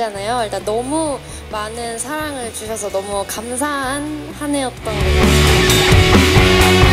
있잖아요. 일단 너무 많은 사랑을 주셔서 너무 감사한 한 해였던 것 같아요.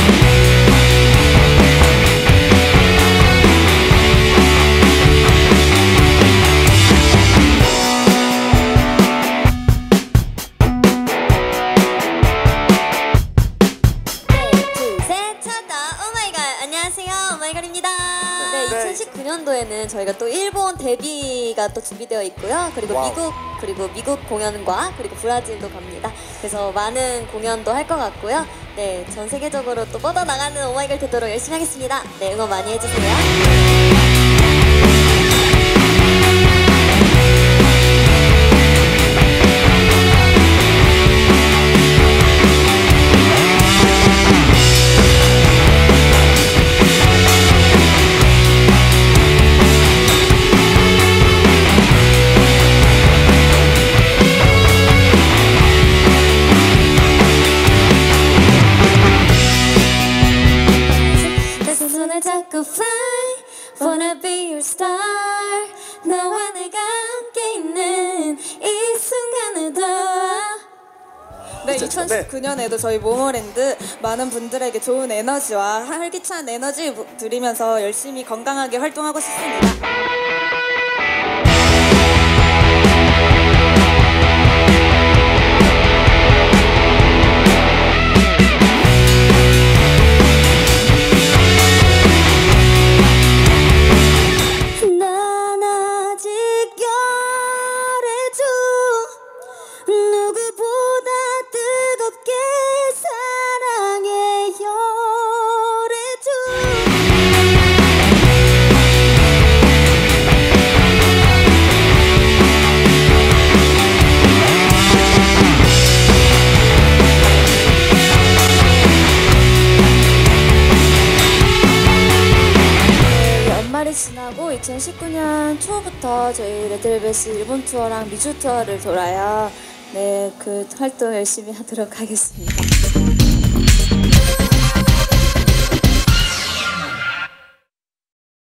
네, 2019년도에는 저희가 또 일본 데뷔가 또 준비되어 있고요. 그리고 미국 공연과 그리고 브라질도 갑니다. 그래서 많은 공연도 할 것 같고요. 네, 전 세계적으로 또 뻗어나가는 오마이걸 되도록 열심히 하겠습니다. 네, 응원 많이 해주세요. Fly, wanna be your star. 너와 내가 함께 있는 이 순간에도. 네, 2019년에도 저희 모모랜드 많은 분들에게 좋은 에너지와 활기찬 에너지 드리면서 열심히 건강하게 활동하고 싶습니다. 지나고 2019년 초부터 저희 레드벨벳이 일본 투어랑 미주 투어를 돌아요. 네, 그 활동 열심히 하도록 하겠습니다.